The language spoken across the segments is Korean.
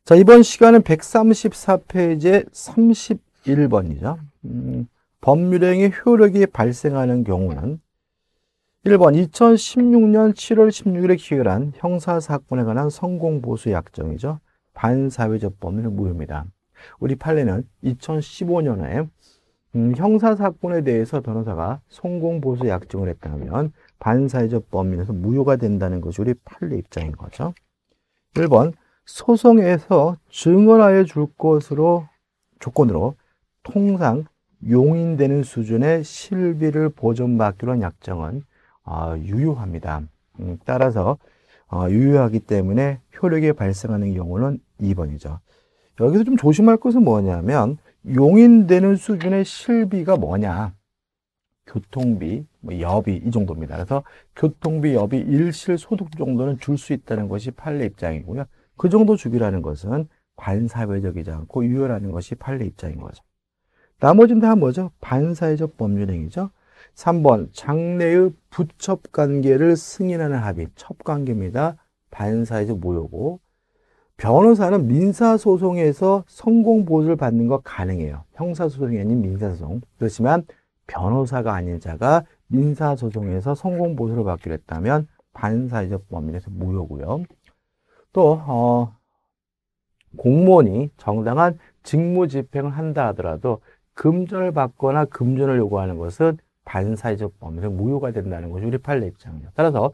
자, 이번 시간은 134페이지의 31번이죠. 법률행위 효력이 발생하는 경우는 1번 2016년 7월 16일에 기일한 형사사건에 관한 성공보수 약정이죠. 반사회적 법률 무효입니다. 우리 판례는 2015년에 형사사건에 대해서 변호사가 성공보수 약정을 했다면 반사회적 법률에서 무효가 된다는 것이 우리 판례 입장인 거죠. 1번 소송에서 증언하여 줄 것으로 조건으로 통상 용인되는 수준의 실비를 보전받기로 한 약정은 유효합니다. 따라서 유효하기 때문에 효력이 발생하는 경우는 2번이죠. 여기서 좀 조심할 것은 뭐냐면 용인되는 수준의 실비가 뭐냐. 교통비, 여비 이 정도입니다. 그래서 교통비, 여비, 일실소득 정도는 줄 수 있다는 것이 판례 입장이고요. 그 정도 주기라는 것은 반사회적이지 않고 유효라는 것이 판례 입장인 거죠. 나머지는 다 뭐죠? 반사회적 법률행위죠. 3번 장래의 부첩관계를 승인하는 합의, 첩관계입니다. 반사회적 무효고, 변호사는 민사소송에서 성공보수를 받는 거 가능해요. 형사소송이 아닌 민사소송. 그렇지만 변호사가 아닌 자가 민사소송에서 성공보수를 받기로 했다면 반사회적 법률에서 무효고요. 또 공무원이 정당한 직무집행을 한다 하더라도 금전을 받거나 금전을 요구하는 것은 반사회적 법률에서 무효가 된다는 것이 우리 판례 입장이에요. 따라서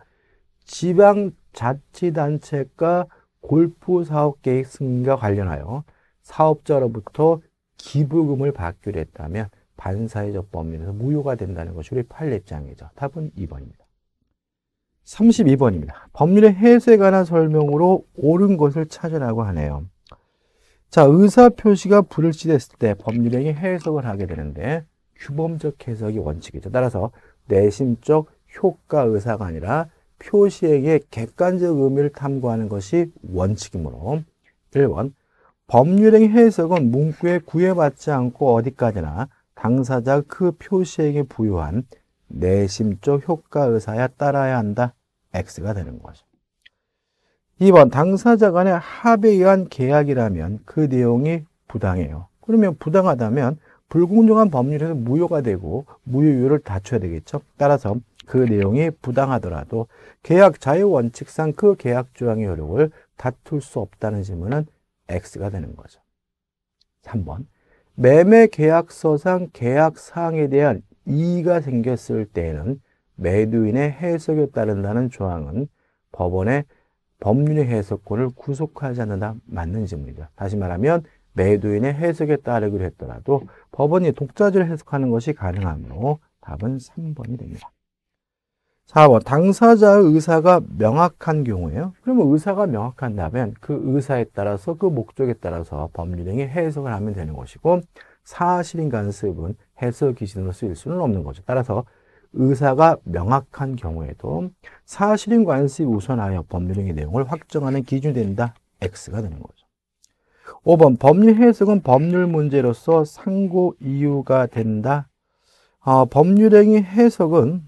지방자치단체가 골프사업계획 승인과 관련하여 사업자로부터 기부금을 받기로 했다면 반사회적 법률에서 무효가 된다는 것이 우리 판례 입장이죠. 답은 2번입니다. 32번입니다. 법률의 해석에 관한 설명으로 옳은 것을 찾으라고 하네요. 자, 의사표시가 불일치됐을 때 법률행위 해석을 하게 되는데 규범적 해석이 원칙이죠. 따라서 내심적 효과 의사가 아니라 표시행위의 객관적 의미를 탐구하는 것이 원칙이므로 1번 법률행위 해석은 문구에 구애받지 않고 어디까지나 당사자가 그 표시행위에 부여한 내심적 효과 의사에 따라야 한다. X가 되는 거죠. 2번 당사자 간의 합의에 의한 계약이라면 그 내용이 부당해요. 그러면 부당하다면 불공정한 법률에서 무효가 되고 무효율을 낮춰야 되겠죠. 따라서 그 내용이 부당하더라도 계약 자유 원칙상 그 계약 조항의 효력을 다툴 수 없다는 질문은 X가 되는 거죠. 3번 매매 계약서상 계약 사항에 대한 이의가 생겼을 때에는 매도인의 해석에 따른다는 조항은 법원의 법률의 해석권을 구속하지 않는다. 맞는 질문이죠. 다시 말하면 매도인의 해석에 따르기로 했더라도 법원이 독자적으로 해석하는 것이 가능하므로 답은 3번이 됩니다. 4번 당사자의 의사가 명확한 경우에요. 그러면 의사가 명확한다면 그 의사에 따라서 그 목적에 따라서 법률행위 해석을 하면 되는 것이고 사실인 간섭은 해석 기준으로 쓰일 수는 없는 거죠. 따라서 의사가 명확한 경우에도 사실인 관습이 우선하여 법률행위 내용을 확정하는 기준이 된다. X가 되는 거죠. 5번 법률 해석은 법률 문제로서 상고 이유가 된다. 법률행위 해석은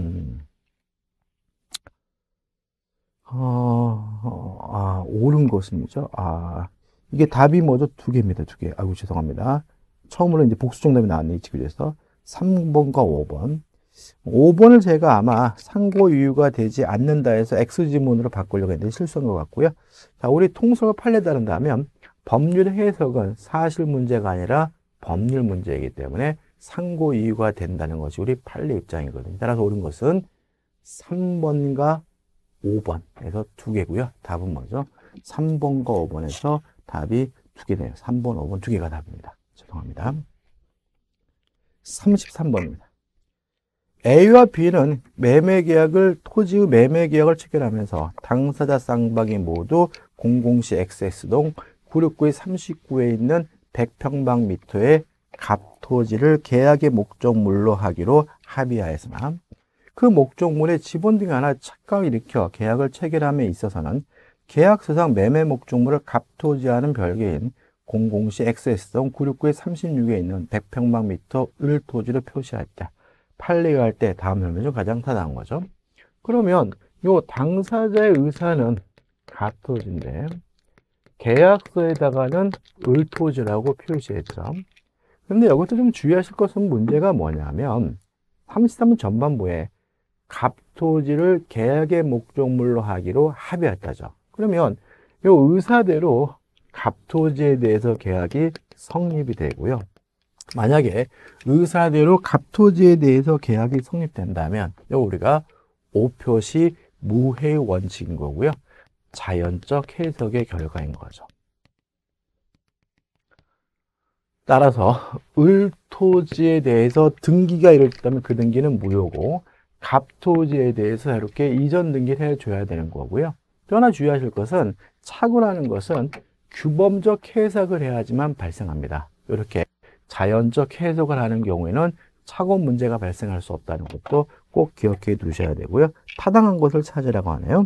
옳은 것이죠. 이게 답이 뭐죠? 두 개입니다. 두 개. 아이고 죄송합니다. 처음으로 이제 복수 정답이 나왔네. 이 집에서 3번과 5번. 5번을 제가 아마 상고 이유가 되지 않는다 해서 X지문으로 바꾸려고 했는데 실수한 것 같고요. 자, 우리 통설과 판례에 따른다면 법률 해석은 사실 문제가 아니라 법률 문제이기 때문에 상고 이유가 된다는 것이 우리 판례 입장이거든요. 따라서 옳은 것은 3번과 5번에서 두 개고요. 답은 뭐죠? 3번과 5번에서 답이 두 개네요. 3번, 5번 두 개가 답입니다. 죄송합니다. 33번입니다. A와 B는 매매계약을 토지의 매매계약을 체결하면서 당사자 쌍방이 모두 004 XS동 969의 39에 있는 100평방미터의 갑토지를 계약의 목적물로 하기로 합의하였으나 그 목적물의 지분 등 하나 착각을 일으켜 계약을 체결함에 있어서는 계약서상 매매 목적물을 갑토지하는 별개인 004 XS동 969의 36에 있는 100평방미터 을토지로 표시했다. 판례가 할 때 다음 설명 중 가장 타당한 거죠. 그러면 요 당사자의 의사는 갑토지인데 계약서에다가는 을토지라고 표시했죠. 근데 여기서 좀 주의하실 것은 문제가 뭐냐면 33번 전반부에 갑토지를 계약의 목적물로 하기로 합의했다죠. 그러면 이 의사대로 갑토지에 대해서 계약이 성립이 되고요. 만약에 의사대로 갑토지에 대해서 계약이 성립된다면 우리가 5표시 무해의 원칙인 거고요. 자연적 해석의 결과인 거죠. 따라서 을토지에 대해서 등기가 이루어졌다면 그 등기는 무효고 갑토지에 대해서 이렇게 이전 등기를 해줘야 되는 거고요. 또 하나 주의하실 것은 착오라는 것은 규범적 해석을 해야지만 발생합니다. 이렇게 자연적 해석을 하는 경우에는 착오 문제가 발생할 수 없다는 것도 꼭 기억해 두셔야 되고요. 타당한 것을 찾으라고 하네요.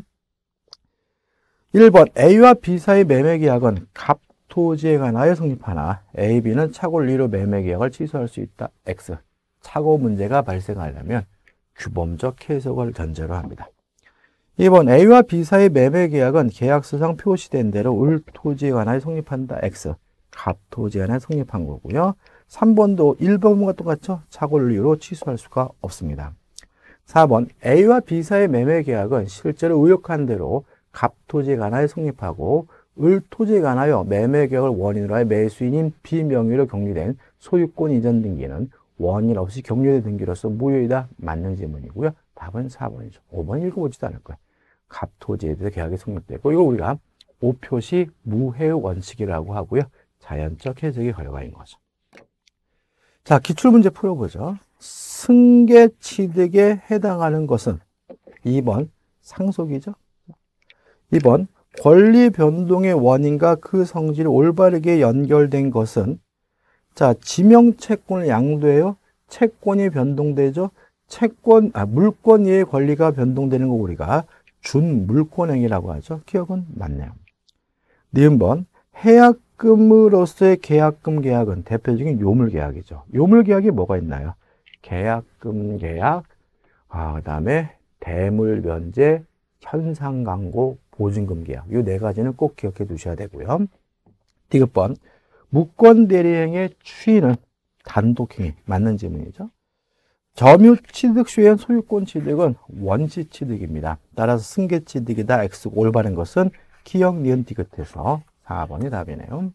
1번 A와 B 사이 매매계약은 갑토지에 관하여 성립하나 A, B는 착오를 이유로 매매계약을 취소할 수 있다. X. 착오 문제가 발생하려면 규범적 해석을 전제로 합니다. 2번 A와 B 사이 매매계약은 계약서상 표시된 대로 을토지에 관하여 성립한다. X. 갑토지에 관하여 성립한 거고요. 3번도 1번과 똑같죠? 착오를 이유로 취소할 수가 없습니다. 4번 A와 B 사이 매매계약은 실제로 의혹한 대로 갑토지에 관하여 성립하고 을토지에 관하여 매매계약을 원인으로 하여 매수인인 B 명의로 격리된 소유권 이전 등기는 원인 없이 격리된 등기로서 무효이다. 맞는 질문이고요. 답은 4번이죠. 5번 읽어보지도 않을 거예요. 갑토지에 대해서 계약이 성립되고 이걸 우리가 5표시 무해의 원칙이라고 하고요. 자연적 해석의 결과인 거죠. 자, 기출문제 풀어보죠. 승계취득에 해당하는 것은 2번 상속이죠. 2번 권리 변동의 원인과 그 성질이 올바르게 연결된 것은 자, 지명 채권을 양도해요. 채권이 변동되죠. 물권 이의 권리가 변동되는 거 우리가 준물권행위라고 하죠. 기억은 맞네요. 니은번 해약금으로서의 계약금 계약은 대표적인 요물계약이죠. 요물계약이 뭐가 있나요? 계약금 계약, 그다음에 대물면제, 현상강고, 보증금 계약. 이 네 가지는 꼭 기억해 두셔야 되고요. 디귿번 무권대리행의 추인은 단독행위. 맞는 질문이죠. 점유취득 시에한 소유권 취득은 원시취득입니다. 따라서 승계취득이다. X. 올바른 것은 기억, 니은, 디귿에서 4번이 답이네요.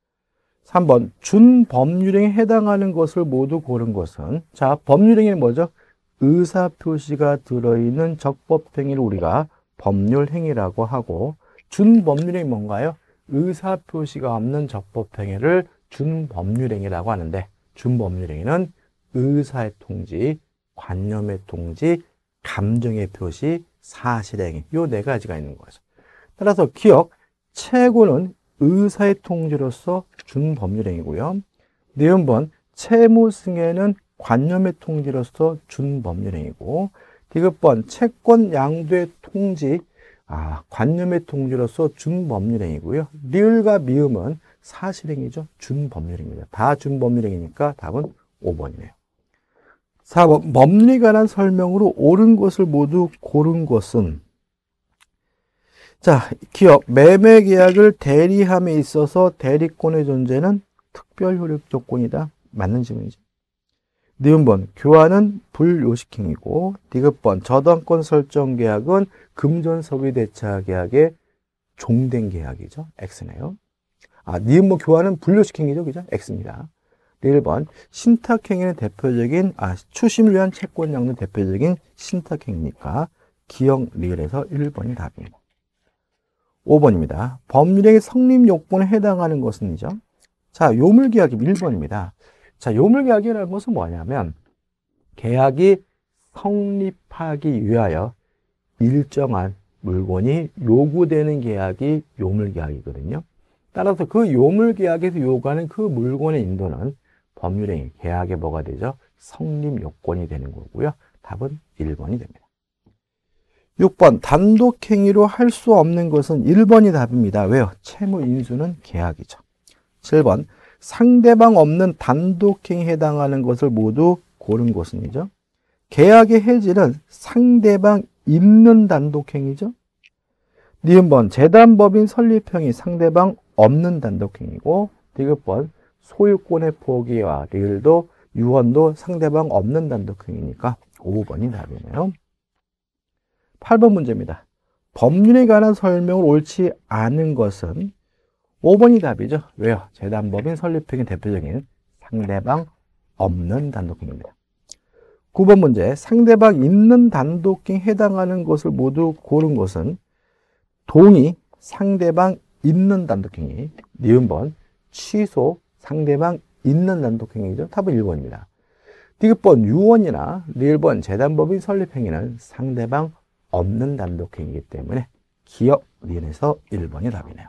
3번 준법률행에 해당하는 것을 모두 고른 것은 자, 법률행위는 뭐죠? 의사표시가 들어있는 적법행위를 우리가 법률행위라고 하고 준법률행위 뭔가요? 의사표시가 없는 적법행위를 준법률행위라고 하는데 준법률행위는 의사의 통지, 관념의 통지, 감정의 표시, 사실행위 이 네 가지가 있는 거죠. 따라서 기억, 채권은 의사의 통지로서 준법률행위고요. 니은번 채무승계는 관념의 통지로서 준법률행위고 디귿번 채권 양도의 통지, 관념의 통지로서 준법률행위고요. 리을과 미음은 사실행위죠. 준법률행위입니다. 다 준법률행위니까 답은 5번이네요. 4번 법률에 관한 설명으로 옳은 것을 모두 고른 것은 자, 기억, 매매계약을 대리함에 있어서 대리권의 존재는 특별효력 조건이다. 맞는 질문이죠. 니은번 교환은 불요식행위고 디귿번 저당권 설정 계약은 금전소비 대차 계약의 종된 계약이죠. X네요. 니은번 교환은 불요식행위죠. 그죠? X입니다. 1번 신탁행위는 대표적인 추심을 위한 채권 양도 대표적인 신탁행위니까 기억 리을에서 1번이 답입니다. 5번입니다. 법률행위 성립 요건에 해당하는 것은이죠. 자, 요물계약이 1번입니다. 자, 요물계약이라는 것은 뭐냐면 계약이 성립하기 위하여 일정한 물건이 요구되는 계약이 요물계약이거든요. 따라서 그 요물계약에서 요구하는 그 물건의 인도는 법률행위, 계약의 뭐가 되죠? 성립 요건이 되는 거고요. 답은 1번이 됩니다. 6번 단독행위로 할 수 없는 것은 1번이 답입니다. 왜요? 채무 인수는 계약이죠. 7번 상대방 없는 단독행위에 해당하는 것을 모두 고른 것은이죠. 계약의 해지는 상대방 있는 단독행위죠. 니은번 재단법인 설립행위 상대방 없는 단독행위고, 디귿번 소유권의 포기와 리을도 유언도 상대방 없는 단독행위니까 5번이 답이네요. 8번 문제입니다. 법률에 관한 설명을 옳지 않은 것은 5번이 답이죠. 왜요? 재단법인 설립행위 대표적인 상대방 없는 단독행위입니다. 9번 문제, 상대방 있는 단독행위에 해당하는 것을 모두 고른 것은 동의, 상대방 있는 단독행위, 니은번 취소, 상대방 있는 단독행위죠. 답은 1번입니다. 디귿번 유언이나 리을번 재단법인 설립행위는 상대방 없는 단독행위이기 때문에 기억, 니은에서 1번이 답이네요.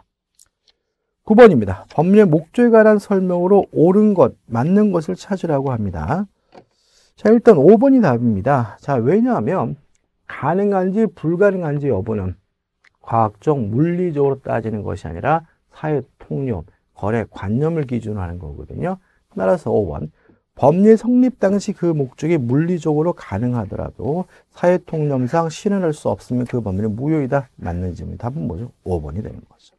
9번입니다. 법률의 목적에 관한 설명으로 옳은 것, 맞는 것을 찾으라고 합니다. 자, 일단 5번이 답입니다. 자, 왜냐하면 가능한지 불가능한지 여부는 과학적 물리적으로 따지는 것이 아니라 사회 통념, 거래 관념을 기준으로 하는 거거든요. 따라서 5번. 법률 성립 당시 그 목적이 물리적으로 가능하더라도 사회 통념상 실현할 수 없으면 그 법률이 무효이다. 맞는 질문이 답은 뭐죠? 5번이 되는 거죠.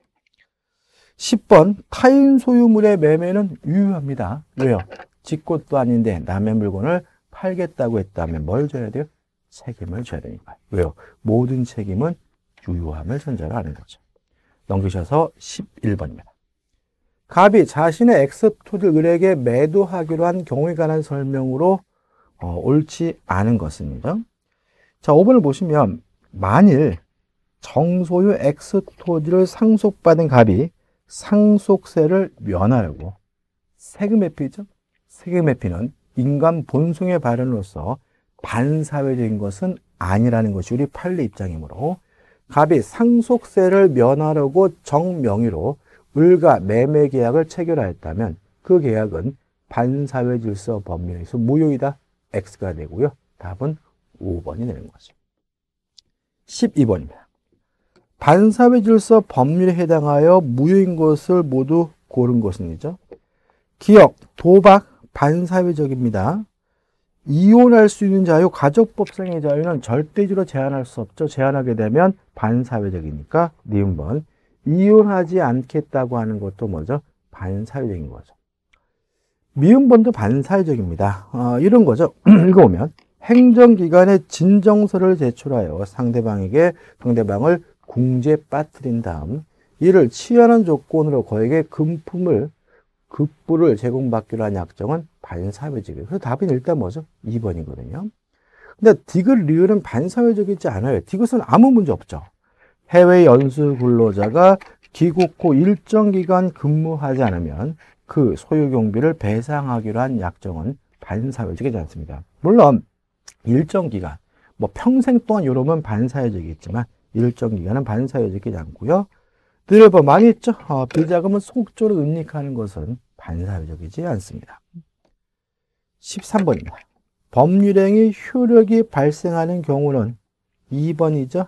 10번. 타인 소유물의 매매는 유효합니다. 왜요? 지 것도 아닌데 남의 물건을 팔겠다고 했다면 뭘 줘야 돼요? 책임을 져야 되니까. 왜요? 모든 책임은 유효함을 전제로 하는 거죠. 넘기셔서 11번입니다. 갑이 자신의 X토지를 을에게 매도하기로 한 경우에 관한 설명으로 옳지 않은 것은요. 자, 5번을 보시면 만일 정소유 X토지를 상속받은 갑이 상속세를 면하려고 세금 회피죠. 세금 회피는 인간 본성의 발현으로서 반사회적인 것은 아니라는 것이 우리 판례 입장이므로 갑이 상속세를 면하려고 정명의로 을과 매매 계약을 체결하였다면 그 계약은 반사회 질서 법률에서 무효이다. X가 되고요. 답은 5번이 되는 거죠. 12번입니다. 반사회 질서 법률에 해당하여 무효인 것을 모두 고른 것은이죠. 기억, 도박, 반사회적입니다. 이혼할 수 있는 자유, 가족법상의 자유는 절대적으로 제한할 수 없죠. 제한하게 되면 반사회적이니까 니은번. 이혼하지 않겠다고 하는 것도 뭐죠? 반사회적인 거죠. 미음번도 반사회적입니다. 이런 거죠. 읽어보면 행정기관에 진정서를 제출하여 상대방을 궁지에 빠뜨린 다음 이를 취하는 조건으로 거액의 급부를 제공받기로 한 약정은 반사회적이에요. 그래서 답은 일단 뭐죠? 2번이거든요. 근데 디귿 리을은 반사회적이지 않아요. 디귿은 아무 문제 없죠. 해외 연수 근로자가 귀국 후 일정 기간 근무하지 않으면 그 소요 경비를 배상하기로 한 약정은 반사회적이지 않습니다. 물론 일정 기간, 뭐 평생 동안 이러면 반사회적이겠지만 일정 기간은 반사회적이지 않고요. 늘 많이 있죠. 비자금은 속조로 은닉하는 것은 반사회적이지 않습니다. 13번입니다. 법률행위 효력이 발생하는 경우는 2번이죠.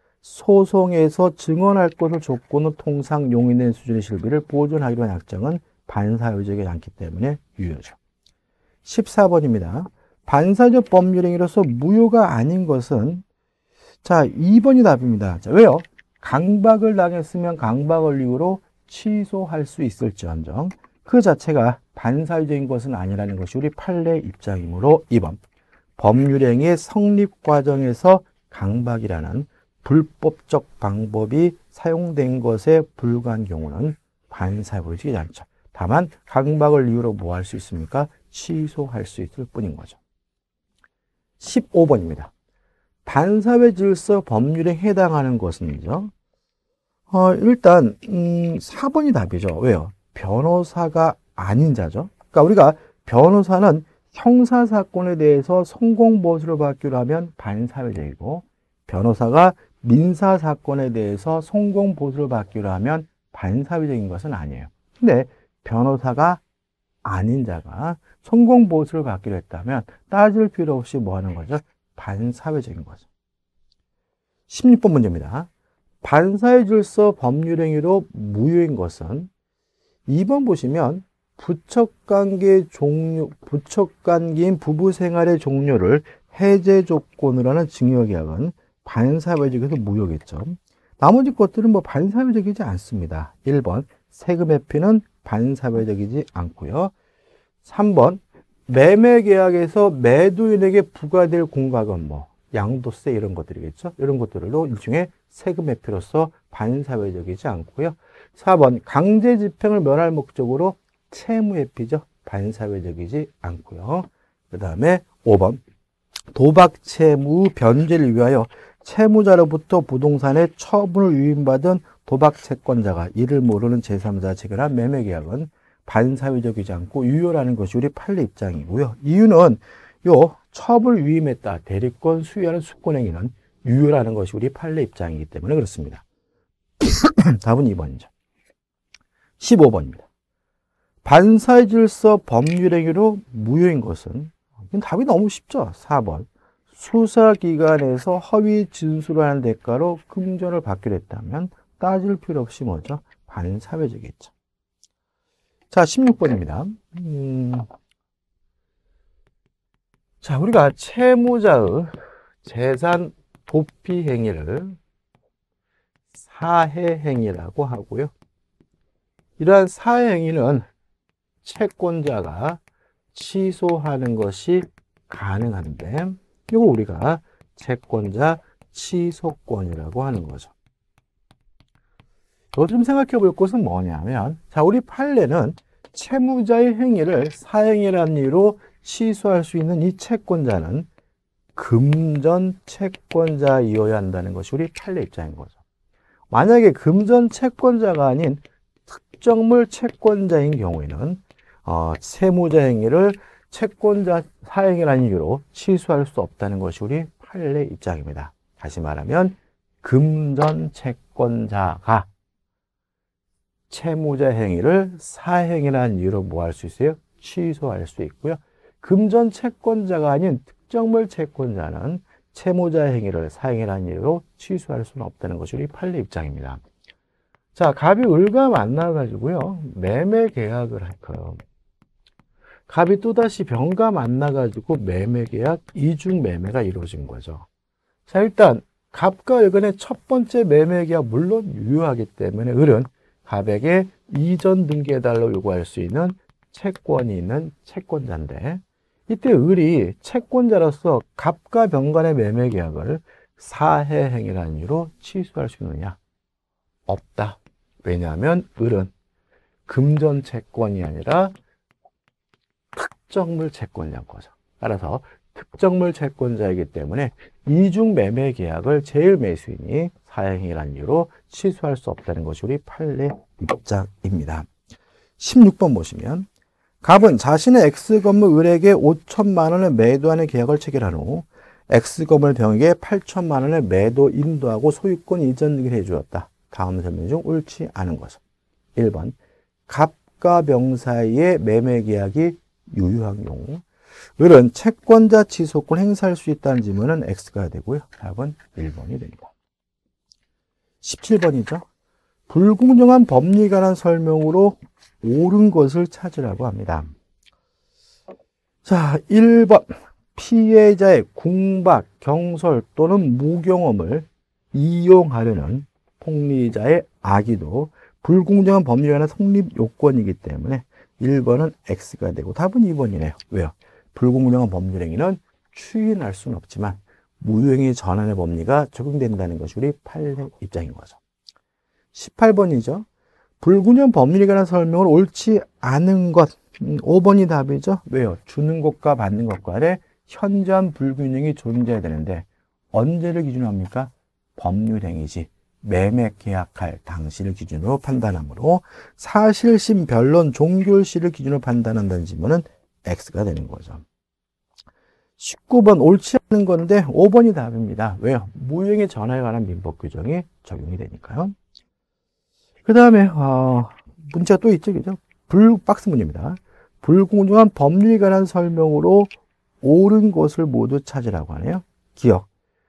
소송에서 증언할 것을 조건으로 통상 용인된 수준의 실비를 보존하기로 한 약정은 반사회적이지 않기 때문에 유효죠. 14번입니다. 반사적 법률행위로서 무효가 아닌 것은 자 2번이 답입니다. 자, 왜요? 강박을 당했으면 강박을 이유로 취소할 수 있을지언정 그 자체가 반사회적인 것은 아니라는 것이 우리 판례 입장이므로 2번. 법률행위의 성립 과정에서 강박이라는 불법적 방법이 사용된 것에 불과한 경우는 반사회적이지 않죠. 다만 강박을 이유로 뭐 할 수 있습니까? 취소할 수 있을 뿐인 거죠. 15번입니다. 반사회 질서 법률에 해당하는 것은요. 일단 4번이 답이죠. 왜요? 변호사가 아닌 자죠. 그러니까 우리가 변호사는 형사사건에 대해서 성공보수를 받기로 하면 반사회적이고 변호사가 민사사건에 대해서 성공보수를 받기로 하면 반사회적인 것은 아니에요. 근데 변호사가 아닌 자가 성공보수를 받기로 했다면 따질 필요 없이 뭐 하는 거죠? 반사회적인 거죠. 16번 문제입니다. 반사회 질서 법률행위로 무효인 것은 2번 보시면 부척관계인 부부생활의 종료를 해제 조건으로 하는 증여계약은 반사회적에서 무효겠죠. 나머지 것들은 뭐 반사회적이지 않습니다. 1번 세금 회피는 반사회적이지 않고요. 3번 매매계약에서 매도인에게 부과될 공과금, 양도세 이런 것들이겠죠. 이런 것들도 일종의 세금 회피로서 반사회적이지 않고요. 4번 강제 집행을 면할 목적으로 채무 회피죠. 반사회적이지 않고요. 그 다음에 5번 도박 채무 변제를 위하여 채무자로부터 부동산의 처분을 위임받은 도박 채권자가 이를 모르는 제3자가 체결한 매매계약은 반사회적이지 않고 유효라는 것이 우리 판례 입장이고요. 이유는 요 처분을 위임했다. 대리권 수여하는 수권행위는 유효라는 것이 우리 판례 입장이기 때문에 그렇습니다. 답은 2번이죠. 15번입니다. 반사회 질서 법률행위로 무효인 것은 답이 너무 쉽죠. 4번 수사기관에서 허위 진술을 하는 대가로 금전을 받기로 했다면 따질 필요 없이 뭐죠? 반사회적이겠죠. 자, 16번입니다. 자, 우리가 채무자의 재산 도피 행위를 사해 행위라고 하고요. 이러한 사해 행위는 채권자가 취소하는 것이 가능한데 이걸 우리가 채권자 취소권이라고 하는 거죠. 이거 좀 생각해 볼 것은 뭐냐면, 자, 우리 판례는 채무자의 행위를 사행이라는 이유로 취소할 수 있는 이 채권자는 금전 채권자이어야 한다는 것이 우리 판례 입장인 거죠. 만약에 금전 채권자가 아닌 특정물 채권자인 경우에는 채무자 행위를 채권자 사행이라는 이유로 취소할 수 없다는 것이 우리 판례 입장입니다. 다시 말하면 금전 채권자가 채무자 행위를 사행이라는 이유로 뭐 할 수 있어요? 취소할 수 있고요. 금전 채권자가 아닌 특정물 채권자는 채무자 행위를 사행이라는 이유로 취소할 수는 없다는 것이 우리 판례 입장입니다. 자, 갑이 을과 만나가지고요. 매매 계약을 할 거예요. 갑이 또다시 병과 만나가지고 매매 계약, 이중 매매가 이루어진 거죠. 자, 일단 갑과 을 간의 첫 번째 매매 계약 물론 유효하기 때문에 을은 갑에게 이전 등기해달라고 요구할 수 있는 채권이 있는 채권자인데 이때 을이 채권자로서 갑과 병 간의 매매 계약을 사해 행위라는 이유로 취소할 수 있느냐? 없다. 왜냐하면 을은 금전 채권이 아니라 특정물 채권자인 거죠. 따라서 특정물 채권자이기 때문에 이중 매매 계약을 제일 매수인이 사행이라는 이유로 취소할 수 없다는 것이 우리 판례 입장입니다. 16번 보시면 갑은 자신의 X건물 을에게 5천만 원을 매도하는 계약을 체결한 후 X건물 병에게 8천만 원을 매도 인도하고 소유권 이전 등기를 해주었다. 다음 설명 중 옳지 않은 것은 1번 갑과 병 사이의 매매 계약이 유효한 경우 을은 채권자 취소권 행사할 수 있다는 질문은 X가 되고요. 답은 1번이 됩니다. 17번이죠. 불공정한 법리에 관한 설명으로 옳은 것을 찾으라고 합니다. 자, 1번 피해자의 궁박, 경솔 또는 무경험을 이용하려는 폭리자의 악의도 불공정한 법리에 관한 성립 요건이기 때문에 1번은 X가 되고 답은 2번이네요. 왜요? 불공정한 법률행위는 추인할 수는 없지만 무효행위 전환의 법리가 적용된다는 것이 우리 판례 입장인 거죠. 18번이죠. 불공정 법률에 관한 설명을 옳지 않은 것 5번이 답이죠. 왜요? 주는 것과 받는 것 간에 현저한 불균형이 존재해야 되는데 언제를 기준으로 합니까? 법률행위지 매매 계약할 당시를 기준으로 판단하므로 사실심, 변론, 종결시를 기준으로 판단한다는 질문은 X가 되는 거죠. 19번 옳지 않은 건데 5번이 답입니다. 왜요? 무효행위 전환에 관한 민법 규정이 적용이 되니까요. 그 다음에 문제가 또 있죠, 그죠? 박스 문제입니다. 불공정한 법리에 관한 설명으로 옳은 것을 모두 찾으라고 하네요. 기억,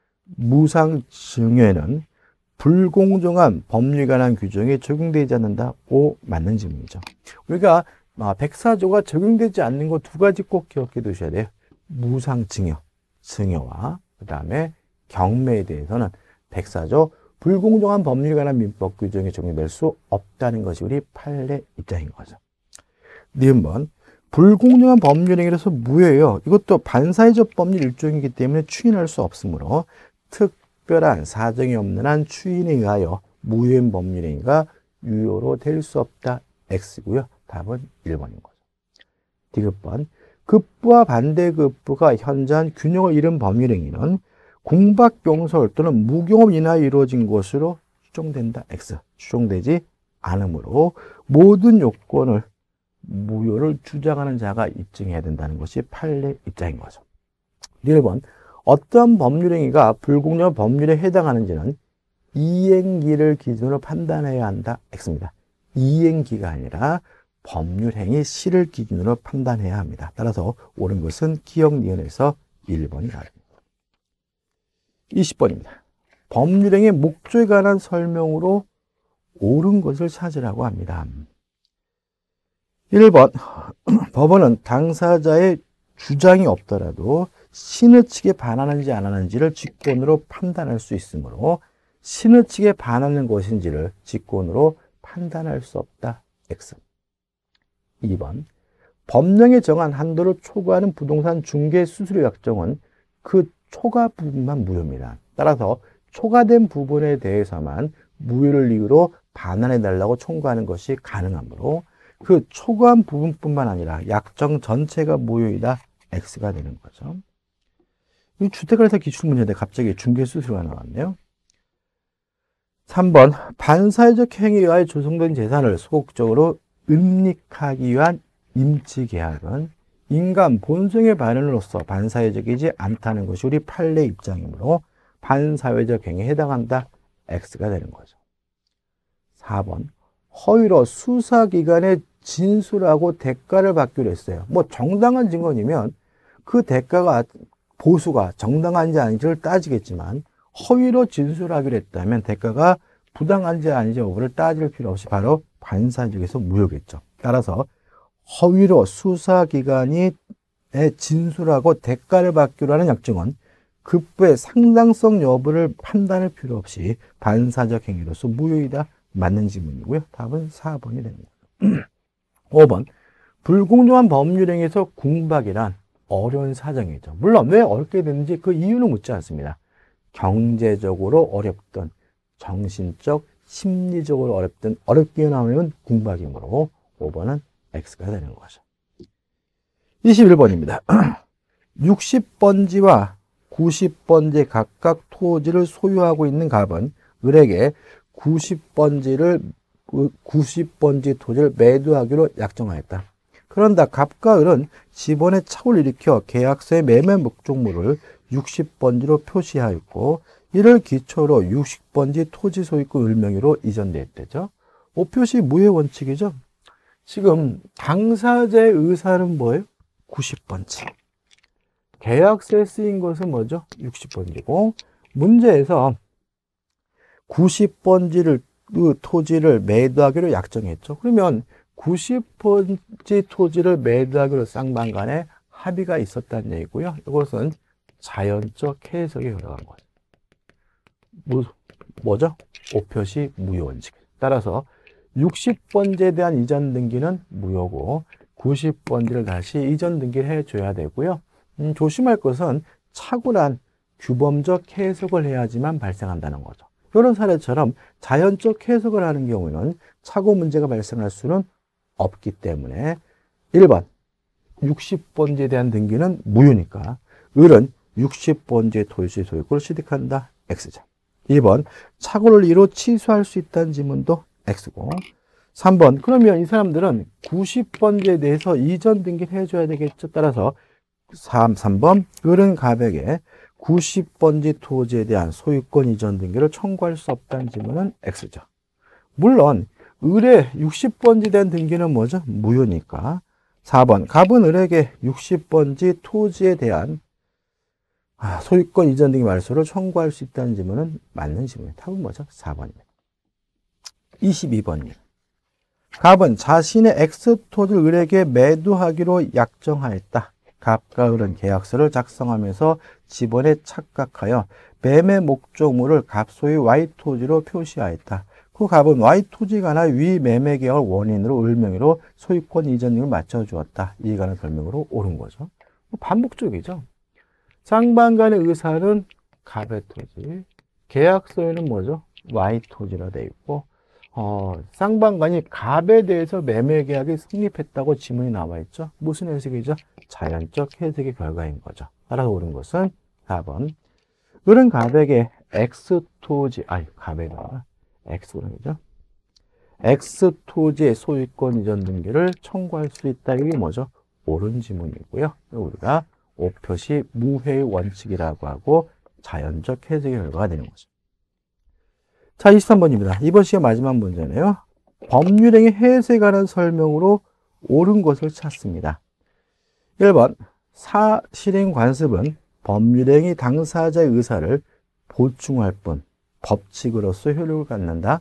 무상증여에는 불공정한 법리에 관한 규정이 적용되지 않는다. O 맞는 질문이죠. 우리가 백사조가 적용되지 않는 거 두 가지 꼭 기억해 두셔야 돼요. 무상증여, 증여와 그 다음에 경매에 대해서는 백사조 불공정한 법률에 관한 민법 규정이 적용될 수 없다는 것이 우리 판례 입장인 거죠. 니은번 불공정한 법률 행위라서 무효예요. 이것도 반사회적 법률 일종이기 때문에 추인할 수 없으므로 특별한 사정이 없는 한 추인에 의하여 무효인 법률 행위가 유효로 될 수 없다. X고요. 답은 1번인 거죠. 디귿번 급부와 반대급부가 현저한 균형을 잃은 법률 행위는 공박경솔 또는 무경험 인하에 이루어진 것으로 추정된다. X. 추정되지 않으므로 모든 요건을 무효를 주장하는 자가 입증해야 된다는 것이 판례 입장인 거죠. 1번 어떠한 법률행위가 불공정한 법률에 해당하는지는 이행기를 기준으로 판단해야 한다. X입니다. 이행기가 아니라 법률행위 시를 기준으로 판단해야 합니다. 따라서 옳은 것은 기역 니은에서 1번이 답입니다. 20번입니다. 법률행위 목적에 관한 설명으로 옳은 것을 찾으라고 합니다. 1번 법원은 당사자의 주장이 없더라도 신의 측에 반하는지 안 하는지를 직권으로 판단할 수 있으므로 신의 측에 반하는 것인지를 직권으로 판단할 수 없다. X. 2번 법령에 정한 한도를 초과하는 부동산 중개 수수료 약정은 그 초과 부분만 무효입니다. 따라서 초과된 부분에 대해서만 무효를 이유로 반환해달라고 청구하는 것이 가능하므로 그 초과한 부분뿐만 아니라 약정 전체가 무효이다. X가 되는 거죠. 이 주택관리사 기출문제인데 갑자기 중개수수료가 나왔네요. 3번 반사회적 행위에 의하여 조성된 재산을 소극적으로 은닉하기 위한 임치계약은 인간 본성의 발현으로서 반사회적이지 않다는 것이 우리 판례 입장이므로 반사회적 행위에 해당한다. X가 되는 거죠. 4번 허위로 수사기관에 진술하고 대가를 받기로 했어요. 뭐 정당한 증언이면 그 대가가 보수가 정당한지 아닌지를 따지겠지만 허위로 진술하기로 했다면 대가가 부당한지 아닌지 여부를 따질 필요 없이 바로 반사회적에서 무효겠죠. 따라서 허위로 수사기관이 진술하고 대가를 받기로 하는 약정은 급부의 상당성 여부를 판단할 필요 없이 반사적 행위로서 무효이다. 맞는 질문이고요. 답은 4번이 됩니다. 5번 불공정한 법률 행위에서 궁박이란 어려운 사정이죠. 물론 왜 어렵게 됐는지 그 이유는 묻지 않습니다. 경제적으로 어렵든 정신적, 심리적으로 어렵든 어렵게 나오면 궁박이므로 5번은 X가 되는 거죠. 21번입니다. 60번지와 90번지 각각 토지를 소유하고 있는 갑은 을에게 90번지 토지를 매도하기로 약정하였다. 그런다 갑과 을은 지번에 착오를 일으켜 계약서의 매매 목적물을 60번지로 표시하였고 이를 기초로 60번지 토지 소유권 을명의로 이전되었대죠. 오표시 무효 원칙이죠. 지금 당사자의 의사는 뭐예요? 90번지. 계약서에 쓰인 것은 뭐죠? 60번지고 문제에서 90번지를 그 토지를 매도하기로 약정했죠. 그러면 90번지 토지를 매도하기로 쌍방간에 합의가 있었다는 얘기고요. 이것은 자연적 해석에 들어간 거죠. 뭐죠? 오표시 무효 원칙. 따라서 60번지에 대한 이전 등기는 무효고 90번지를 다시 이전 등기를 해줘야 되고요. 조심할 것은 착오란 규범적 해석을 해야지만 발생한다는 거죠. 이런 사례처럼 자연적 해석을 하는 경우는 착오 문제가 발생할 수는 없기 때문에 1번 60번지에 대한 등기는 무효니까 을은 60번지의 토지 소유권을 취득한다. X죠. 2번 착오를 이로 취소할 수 있다는 지문도 X고 3번 그러면 이 사람들은 90번지에 대해서 이전 등기를 해줘야 되겠죠. 따라서 3번 을은 갑에게 90번지 토지에 대한 소유권 이전 등기를 청구할 수 없다는 지문은 X죠. 물론 을의 60번지에 대한 등기는 뭐죠? 무효니까 4번 갑은 을에게 60번지 토지에 대한 소유권 이전 등기 말소를 청구할 수 있다는 지문은 맞는 지문이에요. 답은 뭐죠? 4번입니다. 22번입니다. 갑은 자신의 X 토지를 을에게 매도하기로 약정하였다. 갑과 을은 계약서를 작성하면서 지번에 착각하여 매매 목적물을 갑 소유 Y 토지로 표시하였다. 그 갑은 Y 토지가 하나 위 매매 계약을 원인으로 을 명의로 소유권 이전임을 맞춰주었다. 이에 관한 설명으로 옳은 거죠. 반복적이죠. 쌍방간의 의사는 갑의 토지, 계약서에는 뭐죠? Y 토지라 되어 있고, 쌍방간이 갑에 대해서 매매 계약이 성립했다고 지문이 나와 있죠. 무슨 해석이죠? 자연적 해석의 결과인 거죠. 따라서 옳은 것은 4번. 을은 갑에게 X 토지, 갑에다가 X죠. X 토지의 소유권 이전 등기를 청구할 수 있다. 이게 뭐죠? 옳은 지문이고요. 우리가 5표시 무회의 원칙이라고 하고 자연적 해석의 결과가 되는 거죠. 자, 23번입니다. 이번 시간 마지막 문제네요. 법률행위 해석에 관한 설명으로 옳은 것을 찾습니다. 1번, 사실행 관습은 법률행위 당사자의 의사를 보충할 뿐 법칙으로서 효력을 갖는다.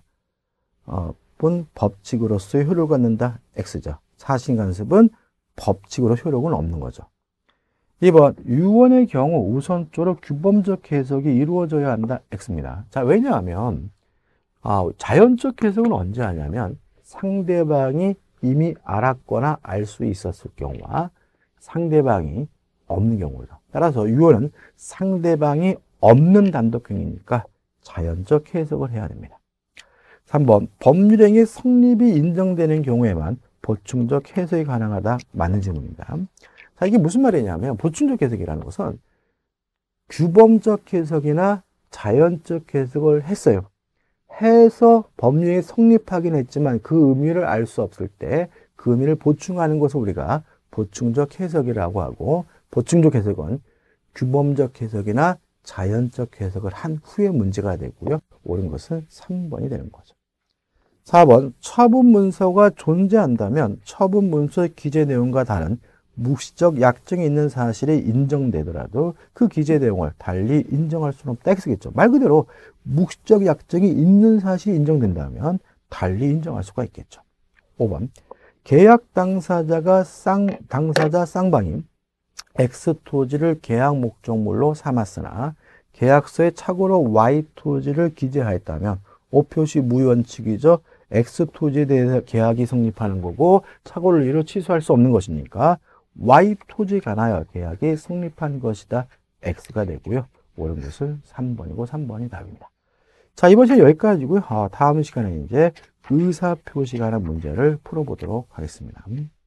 법칙으로서의 효력을 갖는다. X죠. 사실행 관습은 법칙으로 효력은 없는 거죠. 2번, 유언의 경우 우선적으로 규범적 해석이 이루어져야 한다. X입니다. 자, 왜냐하면 자연적 해석은 언제 하냐면 상대방이 이미 알았거나 알 수 있었을 경우와 상대방이 없는 경우죠. 따라서 유언은 상대방이 없는 단독행위니까 자연적 해석을 해야 됩니다. 3번, 법률행위 성립이 인정되는 경우에만 보충적 해석이 가능하다. 맞는 질문입니다. 자, 이게 무슨 말이냐면 보충적 해석이라는 것은 규범적 해석이나 자연적 해석을 했어요. 해서 법률이 성립하긴 했지만 그 의미를 알 수 없을 때 그 의미를 보충하는 것을 우리가 보충적 해석이라고 하고, 보충적 해석은 규범적 해석이나 자연적 해석을 한 후에 문제가 되고요. 옳은 것은 3번이 되는 거죠. 4번, 처분 문서가 존재한다면 처분 문서의 기재 내용과 다른 묵시적 약정이 있는 사실이 인정되더라도 그 기재 내용을 달리 인정할 수는 없다. X겠죠. 말 그대로 묵시적 약정이 있는 사실이 인정된다면 달리 인정할 수가 있겠죠. 5번, 계약 당사자 쌍방인 X 토지를 계약 목적물로 삼았으나 계약서에 착오로 Y 토지를 기재하였다면 5표시 무효원칙이죠. X 토지에 대해서 계약이 성립하는 거고 착오를 이유로 취소할 수 없는 것이니까 Y 토지에 관하여 계약이 성립한 것이다. X가 되고요. 옳은 것은 3번이고 3번이 답입니다. 자, 이번 시간 여기까지고요. 다음 시간에 이제 의사표시에 관한 문제를 풀어보도록 하겠습니다.